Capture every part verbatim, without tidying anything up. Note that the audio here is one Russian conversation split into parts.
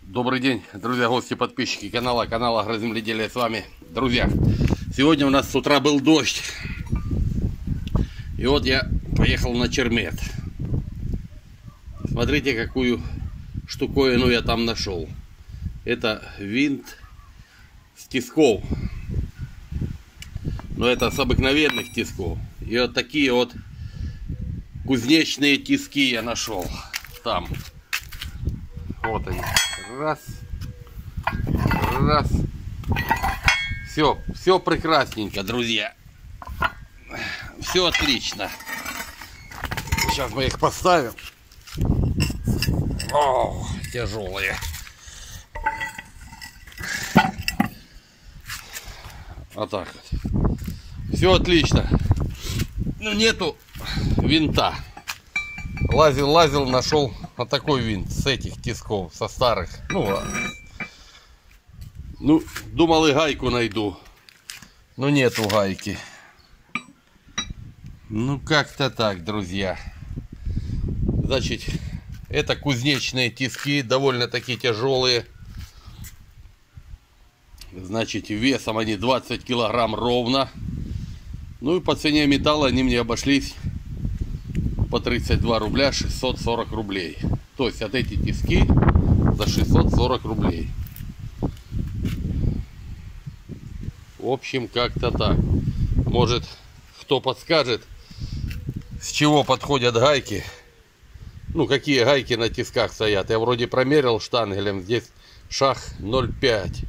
Добрый день, друзья, гости, подписчики канала, канала Агроземледелие, с вами. Друзья, сегодня у нас с утра был дождь. И вот я поехал на Чермет. Смотрите, какую штуковину я там нашел. Это винт с тисков. Но это с обыкновенных тисков. И вот такие вот кузнечные тиски я нашел там. Вот они. Раз. Раз. Все, все прекрасненько, друзья. Все отлично. Сейчас мы их поставим. О, тяжелые. Вот так вот. Все отлично. Ну, нету винта. Лазил, лазил, нашел вот такой винт с этих тисков, со старых. Ну, ну, думал и гайку найду, но нету гайки. Ну, как-то так, друзья. Значит, это кузнечные тиски, довольно-таки тяжелые. Значит, весом они двадцать килограмм ровно. Ну и по цене металла они мне обошлись по тридцать два рубля, шестьсот сорок рублей. То есть от эти тиски за шестьсот сорок рублей. В общем, как-то так. Может, кто подскажет, с чего подходят гайки. Ну, какие гайки на тисках стоят. Я вроде промерил штангелем. Здесь шаг ноль пять.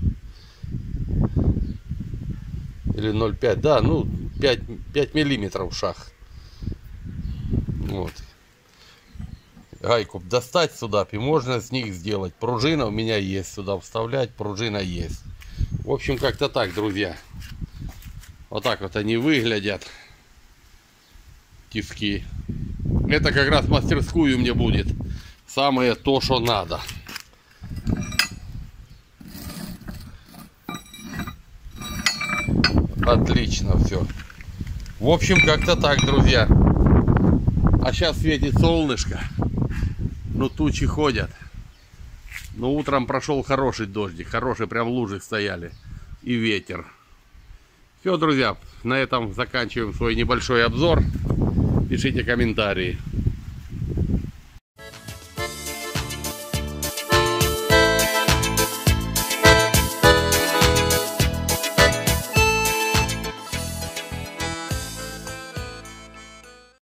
Или ноль пять. Да, ну, пять, пять миллиметров шаг. Вот. Гайку достать сюда, и можно с них сделать. Пружина у меня есть, сюда вставлять, пружина есть. В общем, как-то так, друзья. Вот так вот они выглядят. Тиски. Это как раз мастерскую мне будет. Самое то, что надо. Отлично все. В общем, как-то так, друзья. А сейчас светит солнышко. Ну, тучи ходят. Но утром прошел хороший дождик. Хорошие прям лужи стояли. И ветер. Все, друзья. На этом заканчиваем свой небольшой обзор. Пишите комментарии.